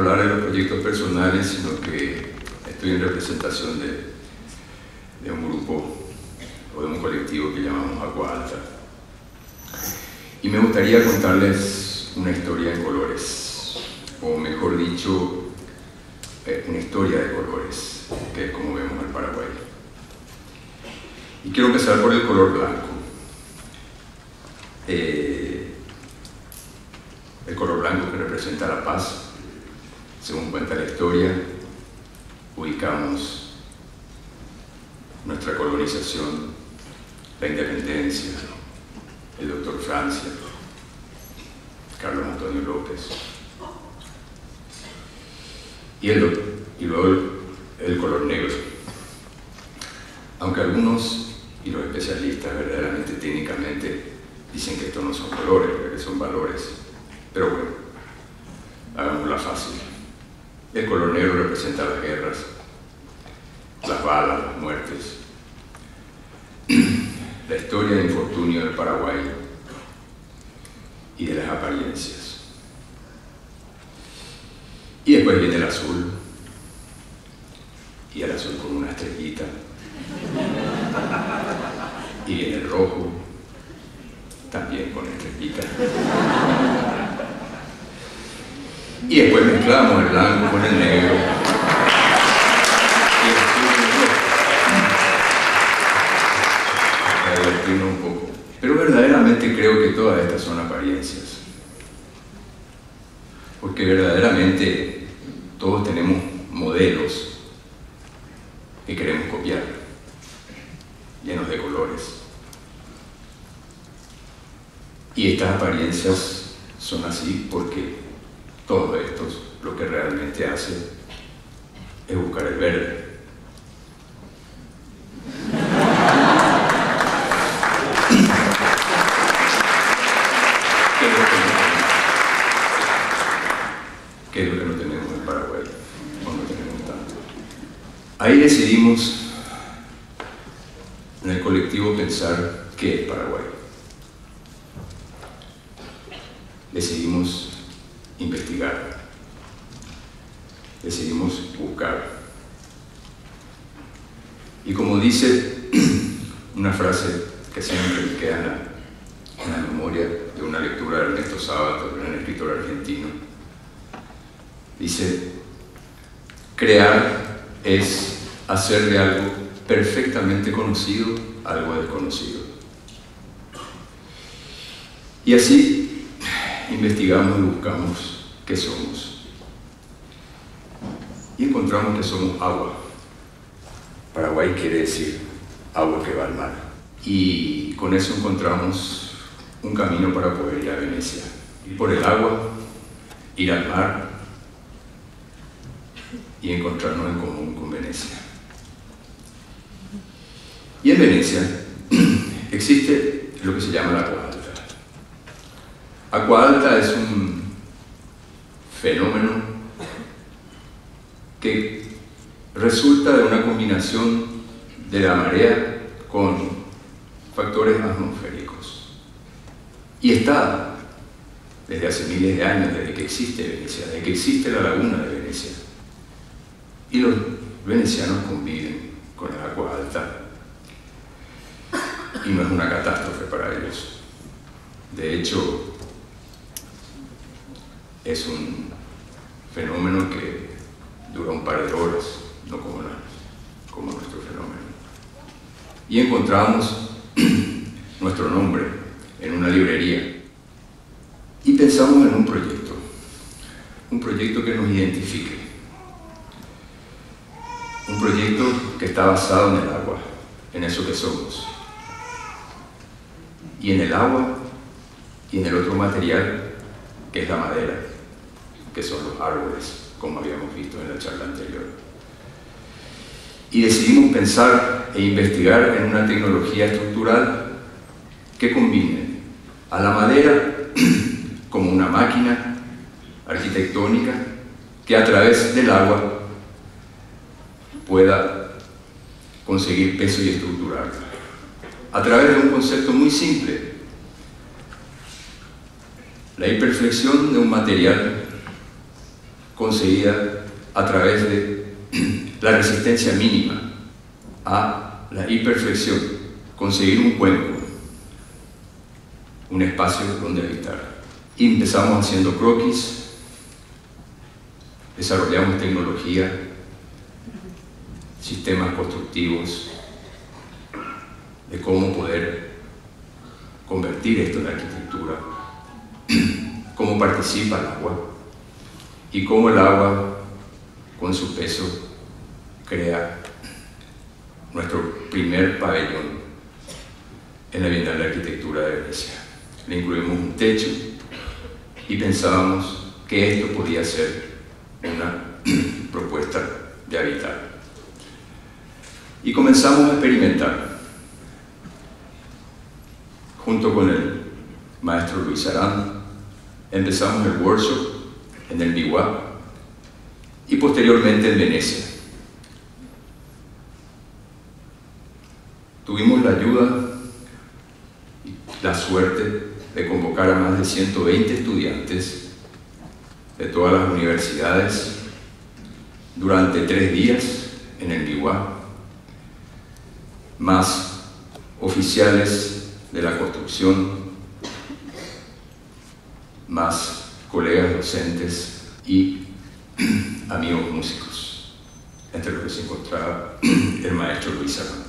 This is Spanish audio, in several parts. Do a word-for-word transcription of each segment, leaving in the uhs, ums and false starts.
hablar de los proyectos personales, sino que estoy en representación de, de un grupo o de un colectivo que llamamos Agua Alta. Y me gustaría contarles una historia en colores, o mejor dicho, una historia de colores, que es como vemos el Paraguay. Y quiero empezar por el color blanco. Eh, el color blanco que representa la paz. Según cuenta la historia, ubicamos nuestra colonización, la independencia, el doctor Francia, Carlos Antonio López, y, el, y luego el, el color negro. Aunque algunos, y los especialistas verdaderamente técnicamente, dicen que estos no son colores, que son valores, pero bueno, hagámosla fácil. El color negro representa las guerras, las balas, las muertes, la historia de infortunio del Paraguay y de las apariencias. Y después viene el azul, y el azul con una estrellita, y viene el rojo, también con estrellita. Y después mezclamos el blanco con el negro. Y el azul con el rojo. Para divertirnos un poco. Pero verdaderamente creo que todas estas son apariencias. Porque verdaderamente todos tenemos modelos que queremos copiar, llenos de colores. Y estas apariencias son así porque todos estos lo que realmente hacen es buscar el verde. ¿Qué es lo que no tenemos en Paraguay? O no tenemos tanto. Ahí decidimos en el colectivo pensar qué es Paraguay. Decidimos investigar, decidimos buscar. Y como dice una frase que siempre me queda en la, en la memoria de una lectura de Ernesto Sábato, un gran escritor argentino, dice: crear es hacer de algo perfectamente conocido algo desconocido. Y así investigamos y buscamos qué somos. Y encontramos que somos agua. Paraguay quiere decir agua que va al mar. Y con eso encontramos un camino para poder ir a Venecia. Ir por el agua, ir al mar y encontrarnos en común con Venecia. Y en Venecia existe lo que se llama la Agua Alta. Agua Alta es un fenómeno que resulta de una combinación de la marea con factores atmosféricos. Y está desde hace miles de años, desde que existe Venecia, desde que existe la laguna de Venecia. Y los venecianos conviven con el agua alta. Y no es una catástrofe para ellos. De hecho, es un fenómeno que dura un par de horas, no como, la, como nuestro fenómeno. Y encontramos nuestro nombre en una librería y pensamos en un proyecto, un proyecto que nos identifique, un proyecto que está basado en el agua, en eso que somos, y en el agua y en el otro material que es la madera, que son los árboles, como habíamos visto en la charla anterior. Y decidimos pensar e investigar en una tecnología estructural que combine a la madera como una máquina arquitectónica que a través del agua pueda conseguir peso y estructurarla, a través de un concepto muy simple: la imperfección de un material conseguida a través de la resistencia mínima a la imperfección, conseguir un cuenco, un espacio donde habitar. Y empezamos haciendo croquis, desarrollamos tecnología, sistemas constructivos, de cómo poder convertir esto en arquitectura, cómo participa el agua y cómo el agua, con su peso, crea nuestro primer pabellón en la Bienal de Arquitectura de Venecia. Le incluimos un techo y pensábamos que esto podía ser una propuesta de habitar. Y comenzamos a experimentar. Junto con el maestro Luis Arán, empezamos el workshop en el Biwa y posteriormente en Venecia. Tuvimos la ayuda y la suerte de convocar a más de ciento veinte estudiantes de todas las universidades durante tres días en el Biwa, más oficiales de la construcción, más colegas docentes y amigos músicos, entre los que se encontraba el maestro Luis Arán.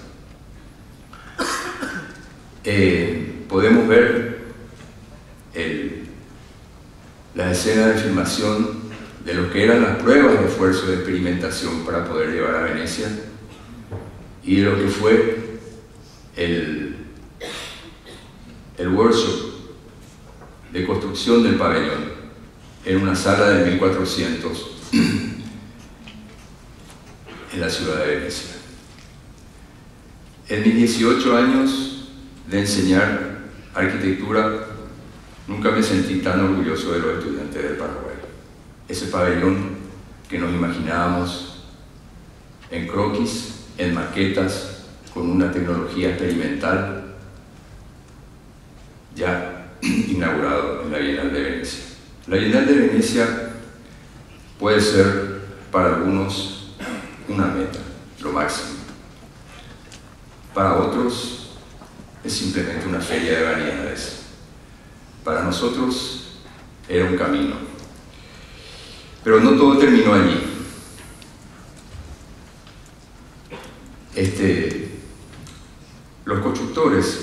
Eh, podemos ver el, la escena de filmación de lo que eran las pruebas de esfuerzo de experimentación para poder llevar a Venecia y de lo que fue el, el workshop de construcción del pabellón en una sala de mil cuatrocientos en la ciudad de Venecia. En mis dieciocho años de enseñar arquitectura, nunca me sentí tan orgulloso de los estudiantes del Paraguay. Ese pabellón que nos imaginábamos en croquis, en maquetas, con una tecnología experimental, ya inaugurado en la Bienal de Venecia. La Bienal de Venecia puede ser para algunos una meta, lo máximo. Para otros es simplemente una feria de vanidades. Para nosotros era un camino. Pero no todo terminó allí. Este, los constructores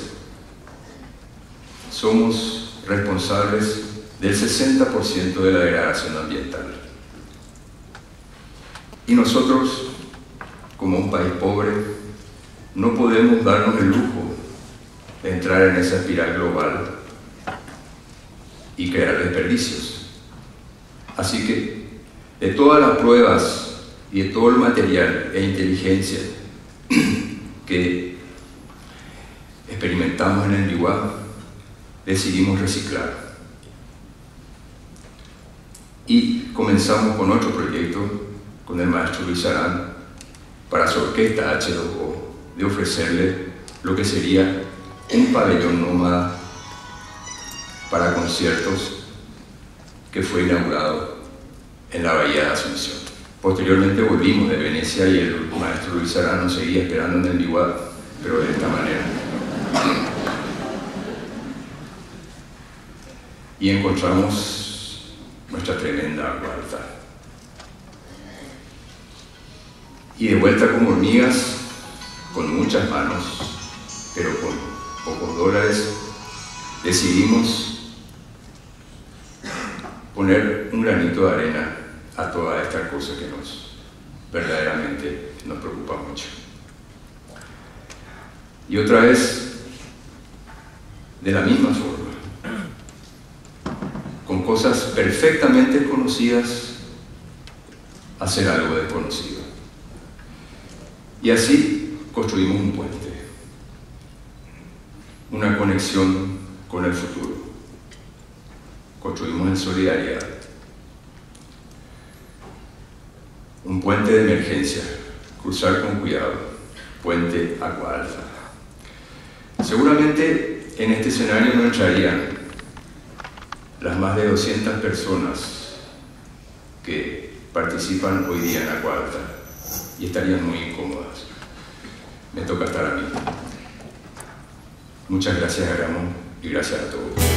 somos responsables del sesenta por ciento de la degradación ambiental. Y nosotros, como un país pobre, no podemos darnos el lujo de entrar en esa espiral global y crear desperdicios. Así que, de todas las pruebas y de todo el material e inteligencia que experimentamos en el Biwa, decidimos reciclar. Y comenzamos con otro proyecto con el maestro Luis Arán para su orquesta H dos O, de ofrecerle lo que sería un pabellón nómada para conciertos que fue inaugurado en la Bahía de Asunción. Posteriormente volvimos de Venecia y el maestro Luis Arán nos seguía esperando en el Biwa, pero de esta manera. Y encontramos nuestra tremenda agua alta. Y de vuelta como hormigas, con muchas manos, pero con pocos dólares, decidimos poner un granito de arena a toda esta cosa que nos verdaderamente nos preocupa mucho. Y otra vez, de la misma forma, con cosas perfectamente conocidas, hacer algo desconocido. Y así construimos un puente, una conexión con el futuro. Construimos en solidaridad un puente de emergencia, cruzar con cuidado, puente Agua Alta. Seguramente en este escenario no entrarían las más de doscientas personas que participan hoy día en la cuarta y estarían muy incómodas. Me toca estar a mí. Muchas gracias a Ramón y gracias a todos.